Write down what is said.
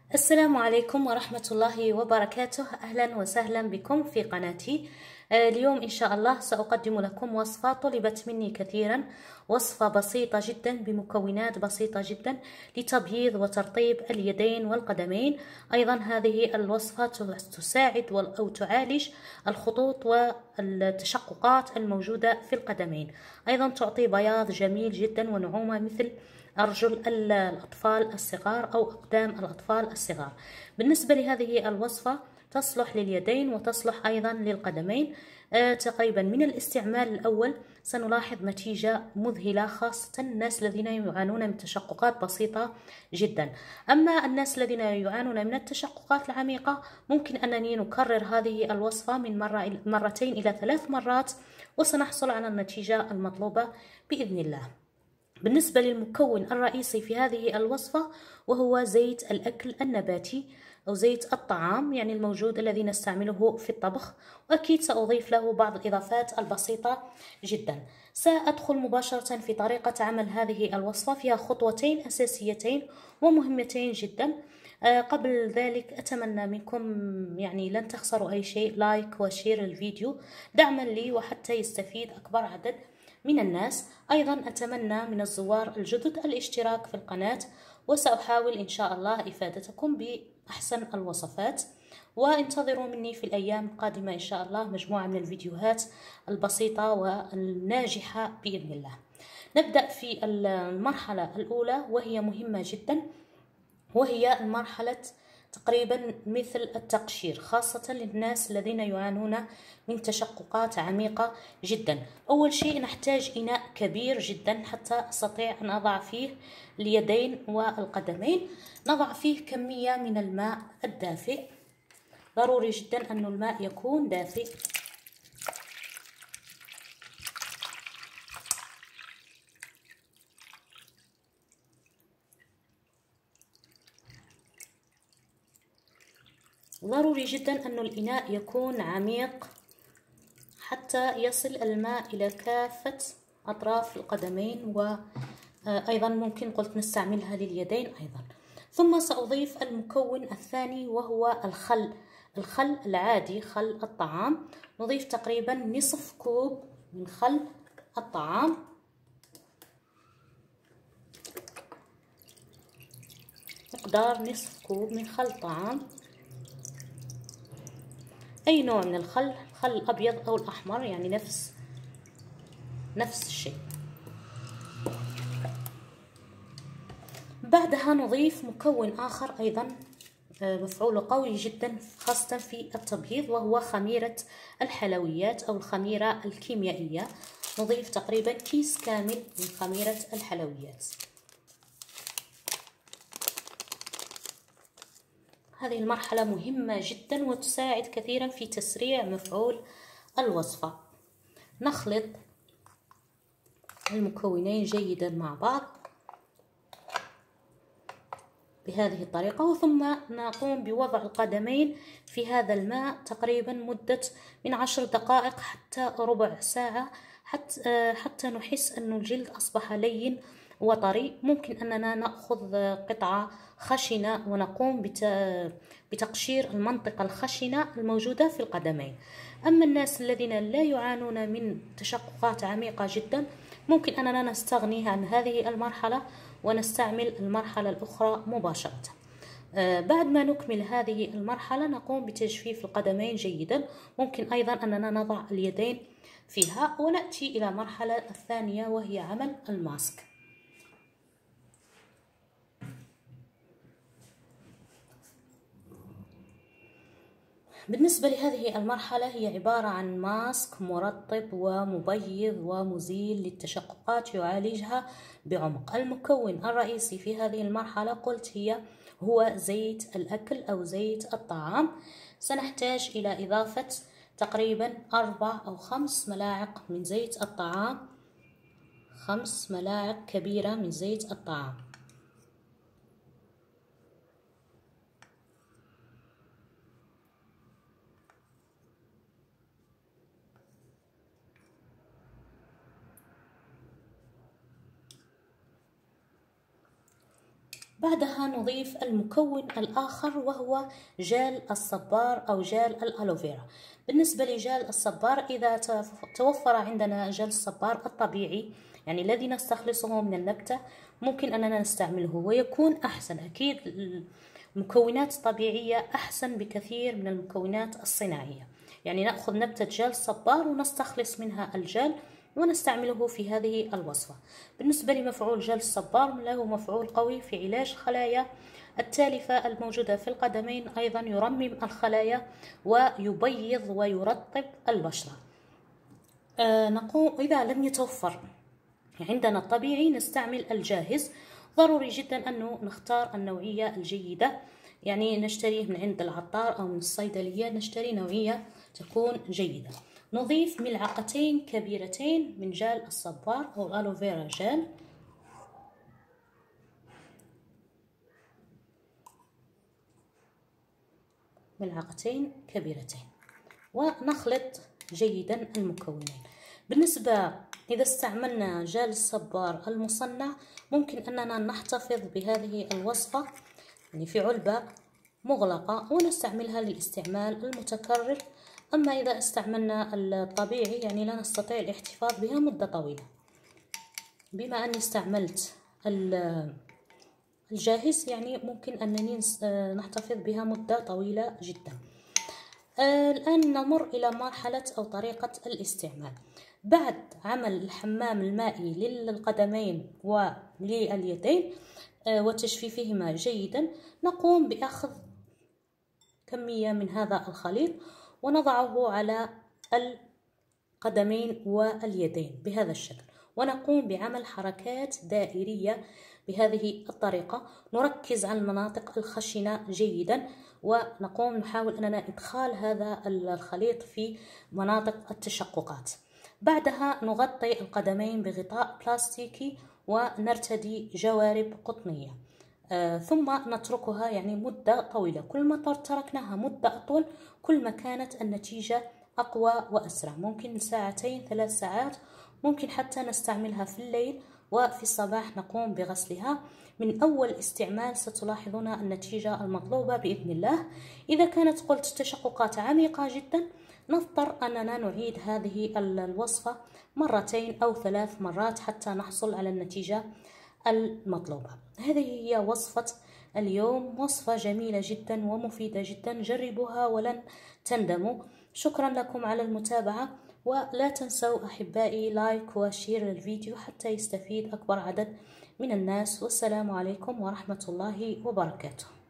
السلام عليكم ورحمة الله وبركاته. أهلا وسهلا بكم في قناتي. اليوم إن شاء الله سأقدم لكم وصفة طلبت مني كثيرا، وصفة بسيطة جدا بمكونات بسيطة جدا لتبييض وترطيب اليدين والقدمين. أيضا هذه الوصفة تساعد أو تعالج الخطوط والتشققات الموجودة في القدمين. أيضا تعطي بياض جميل جدا ونعومة مثل أرجل الأطفال الصغار أو أقدام الأطفال الصغار. بالنسبة لهذه الوصفة تصلح لليدين وتصلح أيضا للقدمين. تقريبا من الاستعمال الأول سنلاحظ نتيجة مذهلة، خاصة الناس الذين يعانون من تشققات بسيطة جدا. أما الناس الذين يعانون من التشققات العميقة ممكن أنني نكرر هذه الوصفة من مرتين إلى 3 مرات وسنحصل على النتيجة المطلوبة بإذن الله. بالنسبة للمكون الرئيسي في هذه الوصفة وهو زيت الأكل النباتي أو زيت الطعام، يعني الموجود الذي نستعمله في الطبخ، وأكيد سأضيف له بعض الإضافات البسيطة جدا. سأدخل مباشرة في طريقة عمل هذه الوصفة، فيها خطوتين أساسيتين ومهمتين جدا. قبل ذلك أتمنى منكم يعني لن تخسروا أي شيء، لايك وشير الفيديو دعما لي وحتى يستفيد أكبر عدد من الناس. أيضا أتمنى من الزوار الجدد الاشتراك في القناة، وسأحاول إن شاء الله إفادتكم بأحسن الوصفات، وانتظروا مني في الأيام القادمة إن شاء الله مجموعة من الفيديوهات البسيطة والناجحة بإذن الله. نبدأ في المرحلة الأولى وهي مهمة جدا، وهي مرحلة تقريبا مثل التقشير، خاصة للناس الذين يعانون من تشققات عميقة جدا. أول شيء نحتاج إناء كبير جدا حتى أستطيع أن أضع فيه اليدين والقدمين. نضع فيه كمية من الماء الدافئ، ضروري جدا أن الماء يكون دافئ. ضروري جدا أن الإناء يكون عميق حتى يصل الماء إلى كافة أطراف القدمين، وأيضا ممكن قلت نستعملها لليدين أيضا. ثم سأضيف المكون الثاني وهو الخل العادي، خل الطعام. نضيف تقريبا نصف كوب من خل الطعام، مقدار نصف كوب من خل الطعام. أي نوع من الخل الأبيض أو الأحمر، يعني نفس الشيء. بعدها نضيف مكون آخر أيضا مفعوله قوي جدا خاصة في التبييض، وهو خميرة الحلويات أو الخميرة الكيميائية. نضيف تقريبا كيس كامل من خميرة الحلويات. هذه المرحلة مهمة جدا وتساعد كثيرا في تسريع مفعول الوصفة. نخلط المكونين جيدا مع بعض بهذه الطريقة، وثم نقوم بوضع القدمين في هذا الماء تقريبا مدة من 10 دقائق حتى ربع ساعة، حتى نحس أن الجلد أصبح لين وطري. ممكن أننا نأخذ قطعة خشنة ونقوم بتقشير المنطقة الخشنة الموجودة في القدمين. أما الناس الذين لا يعانون من تشققات عميقة جدا ممكن أننا نستغني عن هذه المرحلة ونستعمل المرحلة الأخرى مباشرة. بعد ما نكمل هذه المرحلة نقوم بتجفيف القدمين جيدا. ممكن أيضا أننا نضع اليدين فيها، ونأتي إلى المرحلة الثانية وهي عمل الماسك. بالنسبة لهذه المرحلة هي عبارة عن ماسك مرطب ومبيض ومزيل للتشققات يعالجها بعمق. المكون الرئيسي في هذه المرحلة قلت هو زيت الأكل أو زيت الطعام. سنحتاج إلى إضافة تقريبا 4 أو 5 ملاعق من زيت الطعام، 5 ملاعق كبيرة من زيت الطعام. بعدها نضيف المكون الآخر وهو جل الصبار أو جل الألوفيرا. بالنسبة لجل الصبار، إذا توفر عندنا جل الصبار الطبيعي يعني الذي نستخلصه من النبتة ممكن أننا نستعمله ويكون أحسن. أكيد المكونات الطبيعية أحسن بكثير من المكونات الصناعية. يعني نأخذ نبتة جل صبار ونستخلص منها الجل ونستعمله في هذه الوصفة. بالنسبة لمفعول جل الصبار، له مفعول قوي في علاج خلايا التالفة الموجودة في القدمين، أيضا يرمم الخلايا ويبيض ويرطب البشرة. نقوم إذا لم يتوفر عندنا الطبيعي نستعمل الجاهز. ضروري جدا أنه نختار النوعية الجيدة، يعني نشتريه من عند العطار أو من الصيدلية، نشتري نوعية تكون جيدة. نضيف ملعقتين كبيرتين من جل الصبار أو الألوفيرا جل، ملعقتين كبيرتين، ونخلط جيدا المكونين. بالنسبة إذا استعملنا جل الصبار المصنع ممكن أننا نحتفظ بهذه الوصفة يعني في علبة مغلقة ونستعملها للاستعمال المتكرر. أما إذا استعملنا الطبيعي يعني لا نستطيع الاحتفاظ بها مدة طويلة. بما أني استعملت الجاهز يعني ممكن أنني نحتفظ بها مدة طويلة جدا. الآن نمر إلى مرحلة أو طريقة الاستعمال. بعد عمل الحمام المائي للقدمين ولليدين وتجفيفهما جيدا، نقوم بأخذ كمية من هذا الخليط ونضعه على القدمين واليدين بهذا الشكل، ونقوم بعمل حركات دائرية بهذه الطريقة. نركز على المناطق الخشنة جيدا ونقوم نحاول أننا إدخال هذا الخليط في مناطق التشققات. بعدها نغطي القدمين بغطاء بلاستيكي ونرتدي جوارب قطنية، ثم نتركها يعني مدة طويلة. كل ما تركناها مدة أطول كل ما كانت النتيجة أقوى وأسرع. ممكن ساعتين 3 ساعات، ممكن حتى نستعملها في الليل وفي الصباح نقوم بغسلها. من أول استعمال ستلاحظون النتيجة المطلوبة بإذن الله. إذا كانت قلت تشققات عميقة جدا نضطر أننا نعيد هذه الوصفة 2 أو 3 مرات حتى نحصل على النتيجة المطلوبة. هذه هي وصفة اليوم، وصفة جميلة جدا ومفيدة جدا، جربوها ولن تندموا. شكرا لكم على المتابعة، ولا تنسوا أحبائي لايك وشير للفيديو حتى يستفيد أكبر عدد من الناس. والسلام عليكم ورحمة الله وبركاته.